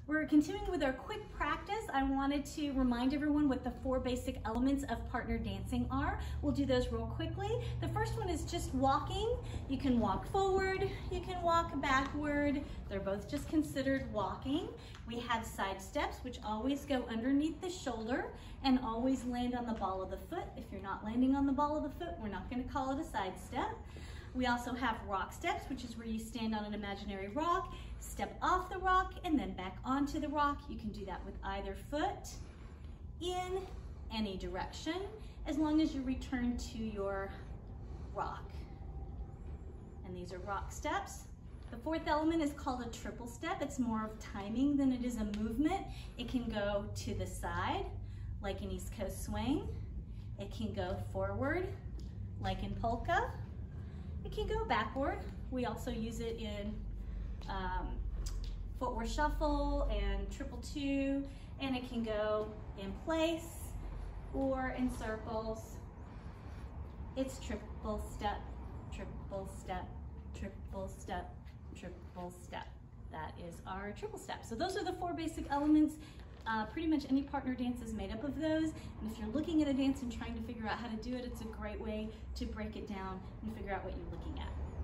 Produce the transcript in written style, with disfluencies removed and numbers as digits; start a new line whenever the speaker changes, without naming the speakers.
We're continuing with our quick practice. I wanted to remind everyone what the 4 basic elements of partner dancing are. We'll do those real quickly. The first one is just walking. You can walk forward, you can walk backward. They're both just considered walking. We have side steps, which always go underneath the shoulder and always land on the ball of the foot. If you're not landing on the ball of the foot, we're not going to call it a side step. We also have rock steps, which is where you stand on an imaginary rock, step off the rock, and then back onto the rock. You can do that with either foot in any direction, as long as you return to your rock. And these are rock steps. The 4th element is called a triple step. It's more of timing than it is a movement. It can go to the side, like an East Coast swing. It can go forward, like in polka. It can go backward. We also use it in footwork shuffle and triple 2, and it can go in place or in circles. It's triple step, triple step, triple step, triple step. That is our triple step. So those are the 4 basic elements. Pretty much any partner dance is made up of those, and if you're looking at a dance and trying to figure out how to do it, it's a great way to break it down and figure out what you're looking at.